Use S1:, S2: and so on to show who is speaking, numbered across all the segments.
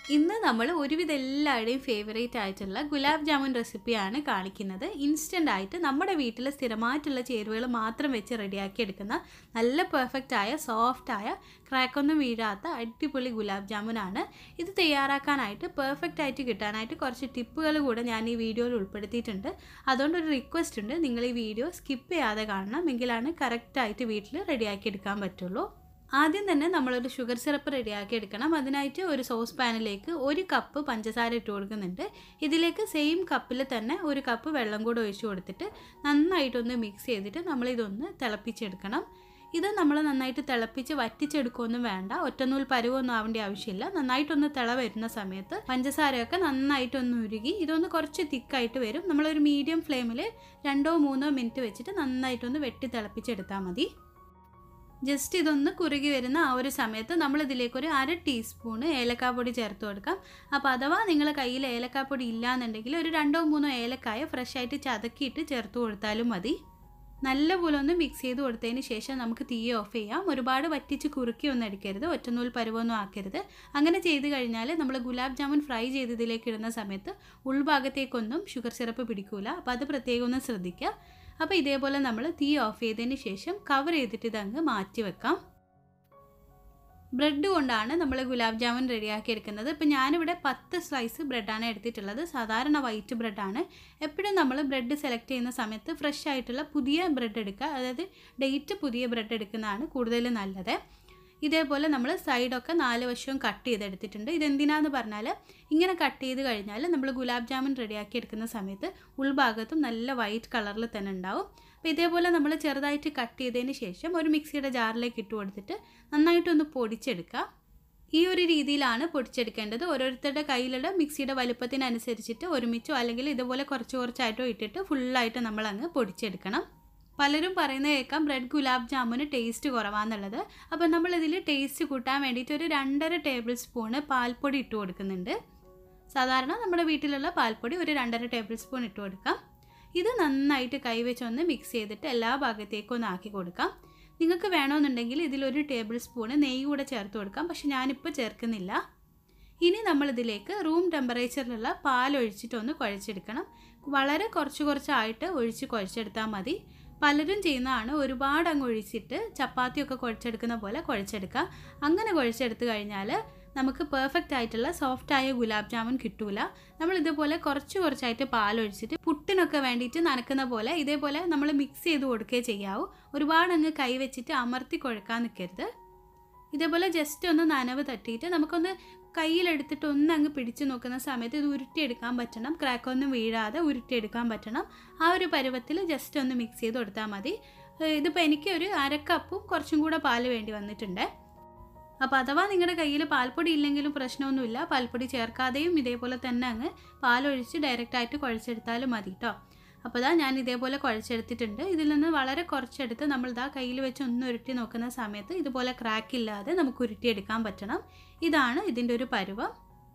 S1: ഇന്ന് നമ്മൾ ഒരുവിധ എല്ലാവരുടെയും ഫേവറേറ്റ് ആയിട്ടുള്ള ഗുലാബ് ജാമുൻ റെസിപ്പിയാണ് കാണിക്കുന്നത്. ഇൻസ്റ്റൻ്റ് ആയിട്ട് നമ്മുടെ വീട്ടിൽ സ്ഥിരമായിട്ടുള്ള ചേരുവകൾ മാത്രം വെച്ച് റെഡിയാക്കി എടുക്കുന്ന നല്ല പെർഫെക്റ്റ് ആയ സോഫ്റ്റ് ആയ ക്രാക്കൊന്നും വീഴാത്ത അടിപൊളി ഗുലാബ് ജാമുനാണ്. ഇത് തയ്യാറാക്കാനായിട്ട് പെർഫെക്റ്റ് ആയിട്ട് കിട്ടാനായിട്ട് കുറച്ച് ടിപ്പുകൾ കൂടെ ഞാൻ ഈ വീഡിയോയിൽ ഉൾപ്പെടുത്തിയിട്ടുണ്ട്. അതുകൊണ്ടൊരു റിക്വസ്റ്റ് ഉണ്ട്, നിങ്ങൾ ഈ വീഡിയോ സ്കിപ്പ് ചെയ്യാതെ കാണണം, എങ്കിലാണ് കറക്റ്റായിട്ട് വീട്ടിൽ റെഡിയാക്കി എടുക്കാൻ പറ്റുള്ളൂ. ആദ്യം തന്നെ നമ്മളൊരു ഷുഗർ സിറപ്പ് റെഡിയാക്കി എടുക്കണം. അതിനായിട്ട് ഒരു സോസ് പാനിലേക്ക് 1 കപ്പ് പഞ്ചസാര ഇട്ട് കൊടുക്കുന്നുണ്ട്. ഇതിലേക്ക് സെയിം കപ്പിൽ തന്നെ 1 കപ്പ് വെള്ളം കൂടെ ഒഴിച്ചു കൊടുത്തിട്ട് നന്നായിട്ടൊന്ന് മിക്സ് ചെയ്തിട്ട് നമ്മളിതൊന്ന് തിളപ്പിച്ചെടുക്കണം. ഇത് നമ്മൾ നന്നായിട്ട് തിളപ്പിച്ച് വറ്റിച്ചെടുക്കുകയൊന്നും വേണ്ട, ഒറ്റനൂൽ പരുവൊന്നും ആവേണ്ട ആവശ്യമില്ല. നന്നായിട്ടൊന്ന് തിള വരുന്ന സമയത്ത് പഞ്ചസാരയൊക്കെ നന്നായിട്ടൊന്ന് ഉരുകി ഇതൊന്ന് കുറച്ച് തിക്കായിട്ട് വരും. നമ്മളൊരു മീഡിയം ഫ്ലെയിമിൽ 2-3 മിനിറ്റ് വെച്ചിട്ട് നന്നായിട്ടൊന്ന് വെട്ടി തിളപ്പിച്ചെടുത്താൽ മതി. ജസ്റ്റ് ഇതൊന്ന് കുറുകി വരുന്ന ആ ഒരു സമയത്ത് നമ്മളിതിലേക്കൊരു 1/2 ടീസ്പൂണ് ഏലക്കാപ്പൊടി ചേർത്ത് കൊടുക്കാം. അപ്പോൾ അഥവാ നിങ്ങളുടെ കയ്യിൽ ഏലക്കാപ്പൊടി ഇല്ലയെന്നുണ്ടെങ്കിൽ ഒരു 2-3 ഏലക്കായ ഫ്രഷായിട്ട് ചതക്കിയിട്ട് ചേർത്ത് കൊടുത്താലും മതി. നല്ലപോലെ ഒന്ന് മിക്സ് ചെയ്ത് കൊടുത്തതിന് ശേഷം നമുക്ക് തീ ഓഫ് ചെയ്യാം. ഒരുപാട് വറ്റിച്ച് കുറുക്കി ഒന്നും അടിക്കരുത്, ഒറ്റനൂൽ പരുവൊന്നും ആക്കരുത്. അങ്ങനെ ചെയ്ത് കഴിഞ്ഞാൽ നമ്മൾ ഗുലാബ് ജാമുൻ ഫ്രൈ ചെയ്തതിലേക്ക് ഇടുന്ന സമയത്ത് ഉൾഭാഗത്തേക്കൊന്നും ഷുഗർ സിറപ്പ് പിടിക്കില്ല. അപ്പോൾ അത് പ്രത്യേകം ഒന്ന് ശ്രദ്ധിക്കുക. അപ്പോൾ ഇതേപോലെ നമ്മൾ തീ ഓഫ് ചെയ്തതിന് ശേഷം കവർ ചെയ്തിട്ട് ഇതങ്ങ് മാറ്റി വെക്കാം. ബ്രെഡ് കൊണ്ടാണ് നമ്മൾ ഗുലാബ് ജാമുൻ റെഡിയാക്കി എടുക്കുന്നത്. ഇപ്പോൾ ഞാനിവിടെ 10 സ്ലൈസ് ബ്രെഡാണ് എടുത്തിട്ടുള്ളത്. സാധാരണ വൈറ്റ് ബ്രെഡാണ്. എപ്പോഴും നമ്മൾ ബ്രെഡ് സെലക്ട് ചെയ്യുന്ന സമയത്ത് ഫ്രഷ് ആയിട്ടുള്ള പുതിയ ബ്രെഡ് എടുക്കുക, അതായത് ഡേറ്റ് പുതിയ ബ്രെഡ് എടുക്കുന്നതാണ് കൂടുതൽ നല്ലത്. ഇതേപോലെ നമ്മൾ സൈഡൊക്കെ 4 വശവും കട്ട് ചെയ്തെടുത്തിട്ടുണ്ട്. ഇതെന്തിനാന്ന് പറഞ്ഞാൽ ഇങ്ങനെ കട്ട് ചെയ്ത് കഴിഞ്ഞാൽ നമ്മൾ ഗുലാബ് ജാമുൻ റെഡിയാക്കി എടുക്കുന്ന സമയത്ത് ഉൾഭാഗത്തും നല്ല വൈറ്റ് കളറിൽ തന്നെ ഉണ്ടാവും. അപ്പോൾ ഇതേപോലെ നമ്മൾ ചെറുതായിട്ട് കട്ട് ചെയ്തതിന് ശേഷം ഒരു മിക്സിയുടെ ജാറിലേക്ക് ഇട്ട് കൊടുത്തിട്ട് നന്നായിട്ടൊന്ന് പൊടിച്ചെടുക്കുക. ഈ ഒരു രീതിയിലാണ് പൊടിച്ചെടുക്കേണ്ടത്. ഓരോരുത്തരുടെ കയ്യിലുള്ള മിക്സിയുടെ വലുപ്പത്തിനനുസരിച്ചിട്ട് ഒരുമിച്ചോ അല്ലെങ്കിൽ ഇതുപോലെ കുറച്ച് കുറച്ചായിട്ടോ ഇട്ടിട്ട് ഫുള്ളായിട്ട് നമ്മളങ്ങ് പൊടിച്ചെടുക്കണം. പലരും പറയുന്നത് കേൾക്കാം ബ്രെഡ് ഗുലാബ് ജാമുന് ടേസ്റ്റ് കുറവാണെന്നുള്ളത്. അപ്പോൾ നമ്മളിതിൽ ടേസ്റ്റ് കൂട്ടാൻ വേണ്ടിയിട്ട് ഒരു 2.5 ടേബിൾ സ്പൂണ് പാൽപ്പൊടി ഇട്ട് കൊടുക്കുന്നുണ്ട്. സാധാരണ നമ്മുടെ വീട്ടിലുള്ള പാൽപ്പൊടി ഒരു 2.5 ടേബിൾ സ്പൂൺ ഇട്ട് കൊടുക്കാം. ഇത് നന്നായിട്ട് കൈവച്ചൊന്ന് മിക്സ് ചെയ്തിട്ട് എല്ലാ ഭാഗത്തേക്കും ഒന്ന് ആക്കി കൊടുക്കാം. നിങ്ങൾക്ക് വേണമെന്നുണ്ടെങ്കിൽ ഇതിലൊരു ടേബിൾ സ്പൂണ് നെയ്യ് കൂടെ ചേർത്ത് കൊടുക്കാം, പക്ഷെ ഞാനിപ്പോൾ ചേർക്കുന്നില്ല. ഇനി നമ്മളിതിലേക്ക് റൂം ടെമ്പറേച്ചറിലുള്ള പാലൊഴിച്ചിട്ടൊന്ന് കുഴച്ചെടുക്കണം. വളരെ കുറച്ചായിട്ട് ഒഴിച്ച് കുഴച്ചെടുത്താൽ മതി. പലരും ചെയ്യുന്നതാണ് ഒരുപാട് അങ്ങ് ഒഴിച്ചിട്ട് ചപ്പാത്തിയൊക്കെ കുഴച്ചെടുക്കുന്ന പോലെ കുഴച്ചെടുക്കുക. അങ്ങനെ കുഴച്ചെടുത്ത് കഴിഞ്ഞാൽ നമുക്ക് പെർഫെക്റ്റ് ആയിട്ടുള്ള സോഫ്റ്റായ ഗുലാബ് ജാമുൻ കിട്ടൂല. നമ്മൾ ഇതുപോലെ കുറച്ചായിട്ട് പാലൊഴിച്ചിട്ട് പുട്ടിനൊക്കെ വേണ്ടിയിട്ട് നനക്കുന്ന പോലെ ഇതേപോലെ നമ്മൾ മിക്സ് ചെയ്ത് കൊടുക്കുകയേ ചെയ്യാവൂ. ഒരുപാട് അങ്ങ് കൈ വെച്ചിട്ട് അമർത്തി കുഴക്കാൻ നിൽക്കരുത്. ഇതേപോലെ ജസ്റ്റ് ഒന്ന് നനവ് തട്ടിയിട്ട് നമുക്കൊന്ന് കയ്യിലെടുത്തിട്ട് ഒന്ന് അങ്ങ് പിടിച്ചു നോക്കുന്ന സമയത്ത് ഇത് ഉരുട്ടിയെടുക്കാൻ പറ്റണം. ക്രാക്കൊന്നും വീഴാതെ ഉരുട്ടിയെടുക്കാൻ പറ്റണം. ആ ഒരു പരുവത്തിൽ ജസ്റ്റ് ഒന്ന് മിക്സ് ചെയ്ത് കൊടുത്താൽ മതി. ഇതിപ്പോൾ എനിക്ക് ഒരു 1/2 കപ്പും കുറച്ചും കൂടെ പാല് വേണ്ടി വന്നിട്ടുണ്ട്. അപ്പോൾ അഥവാ നിങ്ങളുടെ കയ്യിൽ പാൽപ്പൊടി ഇല്ലെങ്കിലും പ്രശ്നമൊന്നുമില്ല, പാൽപ്പൊടി ചേർക്കാതെയും ഇതേപോലെ തന്നെ അങ്ങ് പാലൊഴിച്ച് ഡയറക്റ്റായിട്ട് കുഴച്ചെടുത്താലും മതി കേട്ടോ. അപ്പോൾ ഞാൻ ഇതേപോലെ കുഴച്ചെടുത്തിട്ടുണ്ട്. ഇതിൽ നിന്ന് വളരെ കുറച്ചെടുത്ത് നമ്മൾ കയ്യിൽ വെച്ച് ഒന്ന് ഉരുട്ടി നോക്കുന്ന സമയത്ത് ഇതുപോലെ ക്രാക്കില്ലാതെ നമുക്ക് ഉരുട്ടിയെടുക്കാൻ പറ്റണം. ഇതാണ് ഇതിൻ്റെ ഒരു പരുവം.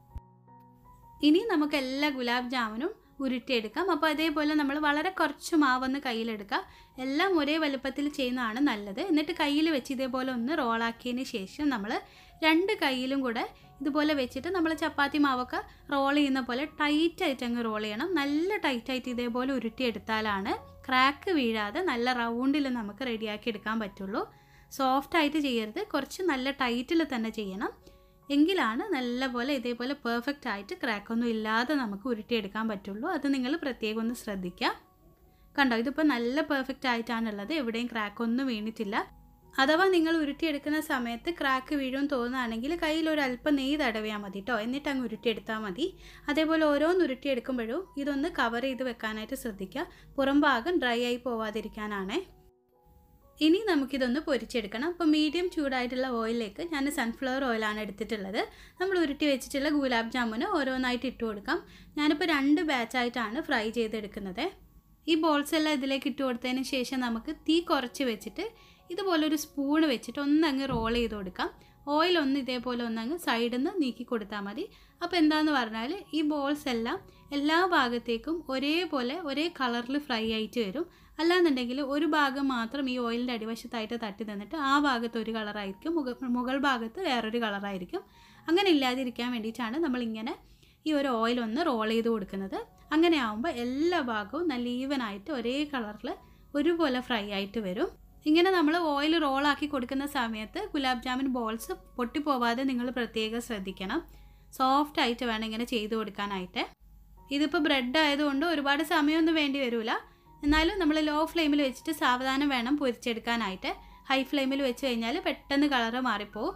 S1: ഇനി നമുക്ക് എല്ലാ ഗുലാബ് ജാമുനും ഉരുട്ടിയെടുക്കാം. അപ്പോൾ അതേപോലെ നമ്മൾ വളരെ കുറച്ച് മാവൊന്ന് കയ്യിലെടുക്കുക. എല്ലാം ഒരേ വലുപ്പത്തിൽ ചെയ്യുന്നതാണ് നല്ലത്. എന്നിട്ട് കയ്യിൽ വെച്ച് ഇതേപോലെ ഒന്ന് റോളാക്കിയതിന് ശേഷം നമ്മൾ 2 കയ്യിലും കൂടെ ഇതുപോലെ വെച്ചിട്ട് നമ്മൾ ചപ്പാത്തി മാവൊക്കെ റോൾ ചെയ്യുന്ന പോലെ ടൈറ്റായിട്ട് അങ്ങ് റോൾ ചെയ്യണം. നല്ല ടൈറ്റായിട്ട് ഇതേപോലെ ഉരുട്ടിയെടുത്താലാണ് ക്രാക്ക് വീഴാതെ നല്ല റൗണ്ടിൽ നമുക്ക് റെഡിയാക്കി എടുക്കാൻ പറ്റുള്ളൂ. സോഫ്റ്റായിട്ട് ചെയ്യരുത്, കുറച്ച് നല്ല ടൈറ്റിൽ തന്നെ ചെയ്യണം. എങ്കിലാണ് നല്ലപോലെ ഇതേപോലെ പെർഫെക്റ്റ് ആയിട്ട് ക്രാക്കൊന്നും ഇല്ലാതെ നമുക്ക് ഉരുട്ടിയെടുക്കാൻ പറ്റുള്ളൂ. അത് നിങ്ങൾ പ്രത്യേകം ഒന്ന് ശ്രദ്ധിക്കുക. കണ്ടോ, ഇതിപ്പോൾ നല്ല പെർഫെക്റ്റ് ആയിട്ടാണുള്ളത്, എവിടെയും ക്രാക്കൊന്നും വീണിട്ടില്ല. അഥവാ നിങ്ങൾ ഉരുട്ടിയെടുക്കുന്ന സമയത്ത് ക്രാക്ക് വീഴും തോന്നുകയാണെങ്കിൽ കയ്യിൽ ഒരു അല്പം നെയ്യ് തടവിയാൽ മതി കേട്ടോ. എന്നിട്ട് അങ്ങ് ഉരുട്ടിയെടുത്താൽ മതി. അതേപോലെ ഓരോന്ന് ഉരുട്ടിയെടുക്കുമ്പോഴും ഇതൊന്ന് കവർ ചെയ്ത് വെക്കാനായിട്ട് ശ്രദ്ധിക്കുക. പുറം ഭാഗം ഡ്രൈ ആയി പോവാതിരിക്കാനാണേ. ഇനി നമുക്കിതൊന്ന് പൊരിച്ചെടുക്കണം. അപ്പോൾ മീഡിയം ചൂടായിട്ടുള്ള ഓയിലിലേക്ക് ഞാൻ സൺഫ്ലവർ ഓയിലാണ് എടുത്തിട്ടുള്ളത്. നമ്മൾ ഉരുട്ടി വെച്ചിട്ടുള്ള ഗുലാബ് ജാമുന് ഓരോന്നായിട്ട് ഇട്ട് കൊടുക്കാം. ഞാനിപ്പോൾ 2 ബാച്ചായിട്ടാണ് ഫ്രൈ ചെയ്തെടുക്കുന്നത്. ഈ ബോൾസ് എല്ലാം ഇതിലേക്ക് ഇട്ട് കൊടുത്തതിന് ശേഷം നമുക്ക് തീ കുറച്ച് വെച്ചിട്ട് ഇതുപോലെ ഒരു സ്പൂണ് വെച്ചിട്ട് ഒന്നങ്ങ് റോൾ ചെയ്ത് കൊടുക്കാം. ഓയിലൊന്ന് ഇതേപോലെ ഒന്നങ്ങ് സൈഡിൽ നിന്ന് നീക്കി കൊടുത്താൽ മതി. അപ്പോൾ എന്താണെന്ന് പറഞ്ഞാൽ ഈ ബോൾസ് എല്ലാം എല്ലാ ഭാഗത്തേക്കും ഒരേപോലെ ഒരേ കളറിൽ ഫ്രൈ ആയിട്ട് വരും. അല്ലാന്നുണ്ടെങ്കിൽ ഒരു ഭാഗം മാത്രം ഈ ഓയിലിൻ്റെ അടിവശത്തായിട്ട് തട്ടി തന്നിട്ട് ആ ഭാഗത്ത് ഒരു കളറായിരിക്കും, മുകൾ ഭാഗത്ത് വേറൊരു കളറായിരിക്കും. അങ്ങനെ ഇല്ലാതിരിക്കാൻ വേണ്ടിയിട്ടാണ് നമ്മളിങ്ങനെ ഈ ഒരു ഓയിൽ ഒന്ന് റോൾ ചെയ്ത് കൊടുക്കുന്നത്. അങ്ങനെ ആകുമ്പോൾ എല്ലാ ഭാഗവും നല്ല ഈവനായിട്ട് ഒരേ കളറിൽ ഒരുപോലെ ഫ്രൈ ആയിട്ട് വരും. ഇങ്ങനെ നമ്മൾ ഓയിൽ റോളാക്കി കൊടുക്കുന്ന സമയത്ത് ഗുലാബ് ജാമുൻ ബോൾസ് പൊട്ടിപ്പോവാതെ നിങ്ങൾ പ്രത്യേകം ശ്രദ്ധിക്കണം. സോഫ്റ്റ് ആയിട്ട് വേണം ഇങ്ങനെ ചെയ്ത് കൊടുക്കാനായിട്ട്. ഇതിപ്പോൾ ബ്രെഡ് ആയതുകൊണ്ട് ഒരുപാട് സമയമൊന്നും വേണ്ടി വരില്ല. എന്നാലും നമ്മൾ ലോ ഫ്ലെയിമിൽ വെച്ചിട്ട് സാവധാനം വേണം പൊരിച്ചെടുക്കാനായിട്ട്. ഹൈ ഫ്ലെയിമിൽ വെച്ച് കഴിഞ്ഞാൽ പെട്ടെന്ന് കളറ് മാറിപ്പോവും.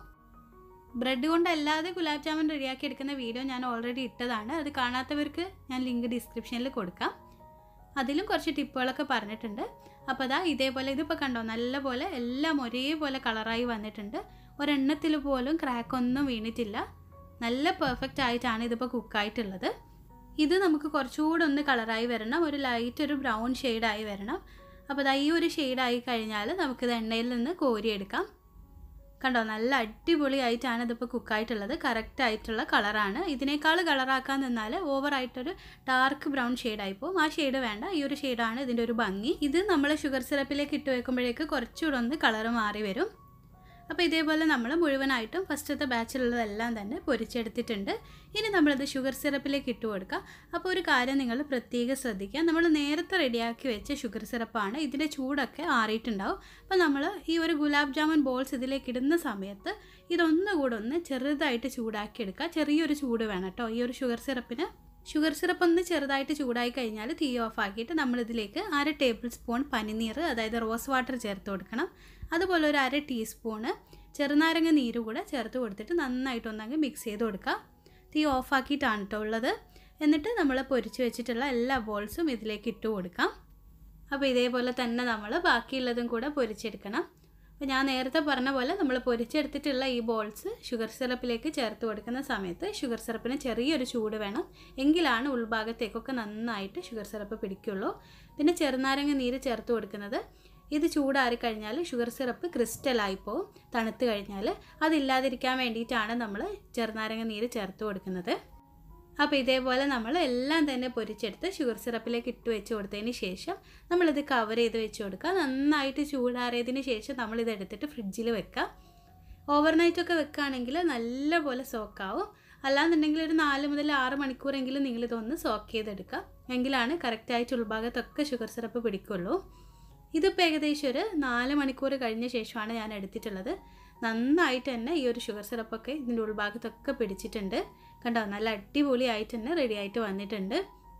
S1: ബ്രെഡ് കൊണ്ടല്ലാതെ ഗുലാബ് ജാമുൻ റെഡിയാക്കി എടുക്കുന്ന വീഡിയോ ഞാൻ ഓൾറെഡി ഇട്ടതാണ്. അത് കാണാത്തവർക്ക് ഞാൻ ലിങ്ക് ഡിസ്ക്രിപ്ഷനിൽ കൊടുക്കാം. അതിലും കുറച്ച് ടിപ്പുകളൊക്കെ പറഞ്ഞിട്ടുണ്ട്. അപ്പോൾ അതാ ഇതേപോലെ ഇതിപ്പോൾ കണ്ടോ, നല്ലപോലെ എല്ലാം ഒരേപോലെ കളറായി വന്നിട്ടുണ്ട്. ഒരെണ്ണത്തിൽ പോലും ക്രാക്കൊന്നും വീണിട്ടില്ല. നല്ല പെർഫെക്റ്റ് ആയിട്ടാണ് ഇതിപ്പോൾ കുക്കായിട്ടുള്ളത്. ഇത് നമുക്ക് കുറച്ചുകൂടെ ഒന്ന് കളറായി വരണം, ഒരു ലൈറ്റ് ഒരു ബ്രൗൺ ഷെയ്ഡായി വരണം. അപ്പോൾ അതാ ഈ ഒരു ഷെയ്ഡായി കഴിഞ്ഞാൽ നമുക്കിത് എണ്ണയിൽ നിന്ന് കോരിയെടുക്കാം. കണ്ടോ, നല്ല അടിപൊളിയായിട്ടാണ് ഇതിപ്പോൾ കുക്കായിട്ടുള്ളത്. കറക്റ്റായിട്ടുള്ള കളറാണ്. ഇതിനേക്കാൾ കളറാക്കാൻ നിന്നാൽ ഓവറായിട്ടൊരു ഡാർക്ക് ബ്രൗൺ ഷെയ്ഡായിപ്പോവും. ആ ഷെയ്ഡ് വേണ്ട, ഈ ഒരു ഷെയ്ഡാണ് ഇതിൻ്റെ ഒരു ഭംഗി. ഇത് നമ്മൾ ഷുഗർ സിറപ്പിലേക്ക് ഇട്ട് വെക്കുമ്പോഴേക്ക് കുറച്ചുകൂടെ ഒന്ന് കളറ് മാറി വരും. അപ്പോൾ ഇതേപോലെ നമ്മൾ മുഴുവനായിട്ടും ഫസ്റ്റത്തെ ബാച്ചിലുള്ളതെല്ലാം തന്നെ പൊരിച്ചെടുത്തിട്ടുണ്ട്. ഇനി നമ്മളിത് ഷുഗർ സിറപ്പിലേക്ക് ഇട്ട് കൊടുക്കുക. അപ്പോൾ ഒരു കാര്യം നിങ്ങൾ പ്രത്യേകം ശ്രദ്ധിക്കുക, നമ്മൾ നേരത്തെ റെഡിയാക്കി വെച്ച ഷുഗർ സിറപ്പാണ്. ഇതിൻ്റെ ചൂടൊക്കെ ആറിയിട്ടുണ്ടാവും. അപ്പോൾ നമ്മൾ ഈ ഒരു ഗുലാബ് ജാമുൻ ബോൾസ് ഇതിലേക്ക് ഇടുന്ന സമയത്ത് ഇതൊന്നുകൂടെ ഒന്ന് ചെറുതായിട്ട് ചൂടാക്കി എടുക്കുക. ചെറിയൊരു ചൂട് വേണം കേട്ടോ ഈ ഒരു ഷുഗർ സിറപ്പിന്. ഷുഗർ സിറപ്പ് ഒന്ന് ചെറുതായിട്ട് ചൂടായി കഴിഞ്ഞാൽ തീ ഓഫ് ആക്കിയിട്ട് നമ്മളിതിലേക്ക് 1/2 ടേബിൾ സ്പൂൺ പനിനീർ, അതായത് റോസ് വാട്ടർ ചേർത്ത് കൊടുക്കണം. അതുപോലെ ഒരു 1/2 ടീസ്പൂണ് ചെറുനാരങ്ങ നീര് കൂടെ ചേർത്ത് കൊടുത്തിട്ട് നന്നായിട്ടൊന്നങ്ങ് മിക്സ് ചെയ്ത് കൊടുക്കുക. തീ ഓഫ് ആക്കിയിട്ടാണ് കേട്ടോ ഉള്ളത്. എന്നിട്ട് നമ്മൾ പൊരിച്ച് വെച്ചിട്ടുള്ള എല്ലാ ബോൾസും ഇതിലേക്ക് ഇട്ട് കൊടുക്കാം. അപ്പോൾ ഇതേപോലെ തന്നെ നമ്മൾ ബാക്കിയുള്ളതും കൂടെ പൊരിച്ചെടുക്കണം. അപ്പോൾ ഞാൻ നേരത്തെ പറഞ്ഞ പോലെ നമ്മൾ പൊരിച്ചെടുത്തിട്ടുള്ള ഈ ബോൾസ് ഷുഗർ സിറപ്പിലേക്ക് ചേർത്ത് കൊടുക്കുന്ന സമയത്ത് ഷുഗർ സിറപ്പിന് ചെറിയൊരു ചൂട് വേണം. എങ്കിലാണ് ഉൾഭാഗത്തേക്കൊക്കെ നന്നായിട്ട് ഷുഗർ സിറപ്പ് പിടിക്കുള്ളൂ. പിന്നെ ചെറുനാരങ്ങ നീര് ചേർത്ത് കൊടുക്കുന്നത്, ഇത് ചൂടാറിക്കഴിഞ്ഞാൽ ഷുഗർ സിറപ്പ് ക്രിസ്റ്റലായിപ്പോവും. തണുത്ത് കഴിഞ്ഞാൽ അതില്ലാതിരിക്കാൻ വേണ്ടിയിട്ടാണ് നമ്മൾ ചെറുനാരങ്ങ നീര് ചേർത്ത് കൊടുക്കുന്നത്. അപ്പോൾ ഇതേപോലെ നമ്മൾ എല്ലാം തന്നെ പൊരിച്ചെടുത്ത് ഷുഗർ സിറപ്പിലേക്ക് ഇട്ട് വെച്ച് കൊടുത്തതിന് ശേഷം നമ്മളിത് കവർ ചെയ്ത് വെച്ച് കൊടുക്കുക. നന്നായിട്ട് ചൂടാറിയതിന് ശേഷം നമ്മളിത് എടുത്തിട്ട് ഫ്രിഡ്ജിൽ വെക്കുക. ഓവർനൈറ്റൊക്കെ വെക്കുകയാണെങ്കിൽ നല്ലപോലെ സോക്കാവും. അല്ലാന്നുണ്ടെങ്കിൽ ഒരു 4 മുതൽ 6 മണിക്കൂറെങ്കിലും നിങ്ങളിതൊന്ന് സോക്ക് ചെയ്തെടുക്കുക. എങ്കിലാണ് കറക്റ്റായിട്ട് ഉൾഭാഗത്തൊക്കെ ഷുഗർ സിറപ്പ് പിടിക്കുള്ളൂ. ഇതിപ്പോൾ ഏകദേശം ഒരു 4 മണിക്കൂർ കഴിഞ്ഞ ശേഷമാണ് ഞാൻ എടുത്തിട്ടുള്ളത്. നന്നായിട്ട് തന്നെ ഈ ഒരു ഷുഗർ സിറപ്പൊക്കെ ഇതിൻ്റെ ഉൾഭാഗത്തൊക്കെ പിടിച്ചിട്ടുണ്ട്. കണ്ടോ, നല്ല അടിപൊളിയായിട്ട് തന്നെ റെഡി ആയിട്ട് വന്നിട്ടുണ്ട്.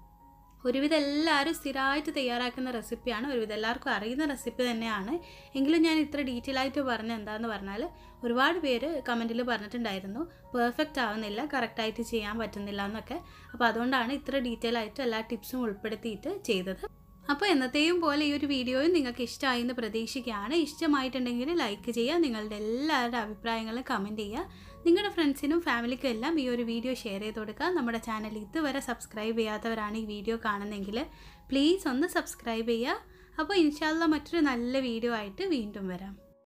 S1: ഒരുവിധം എല്ലാവരും സ്ഥിരമായിട്ട് തയ്യാറാക്കുന്ന റെസിപ്പിയാണ്, ഒരുവിധം എല്ലാവർക്കും അറിയുന്ന റെസിപ്പി തന്നെയാണ്. എങ്കിലും ഞാൻ ഇത്ര ഡീറ്റെയിൽ ആയിട്ട് പറഞ്ഞ എന്താണെന്ന് പറഞ്ഞാൽ ഒരുപാട് പേര് കമൻറ്റിൽ പറഞ്ഞിട്ടുണ്ടായിരുന്നു പെർഫെക്റ്റ് ആവുന്നില്ല, കറക്റ്റായിട്ട് ചെയ്യാൻ പറ്റുന്നില്ല എന്നൊക്കെ. അപ്പോൾ അതുകൊണ്ടാണ് ഇത്ര ഡീറ്റെയിൽ ആയിട്ട് എല്ലാ ടിപ്സും ഉൾപ്പെടുത്തിയിട്ട് ചെയ്തത്. അപ്പോൾ എന്നത്തെയും പോലെ ഈ ഒരു വീഡിയോയും നിങ്ങൾക്ക് ഇഷ്ടമായി എന്ന് പ്രതീക്ഷിക്കുകയാണ്. ഇഷ്ടമായിട്ടുണ്ടെങ്കിൽ ലൈക്ക് ചെയ്യുക, നിങ്ങളുടെ എല്ലാവരുടെ അഭിപ്രായങ്ങളും കമൻറ്റ് ചെയ്യുക. നിങ്ങളുടെ ഫ്രണ്ട്സിനും ഫാമിലിക്കും എല്ലാം ഈ ഒരു വീഡിയോ ഷെയർ ചെയ്ത് കൊടുക്കുക. നമ്മുടെ ചാനൽ ഇതുവരെ സബ്സ്ക്രൈബ് ചെയ്യാത്തവരാണ് ഈ വീഡിയോ കാണുന്നതെങ്കിൽ പ്ലീസ് ഒന്ന് സബ്സ്ക്രൈബ് ചെയ്യുക. അപ്പോൾ ഇൻഷാ അല്ലാഹ് മറ്റൊരു നല്ല വീഡിയോ ആയിട്ട് വീണ്ടും വരാം.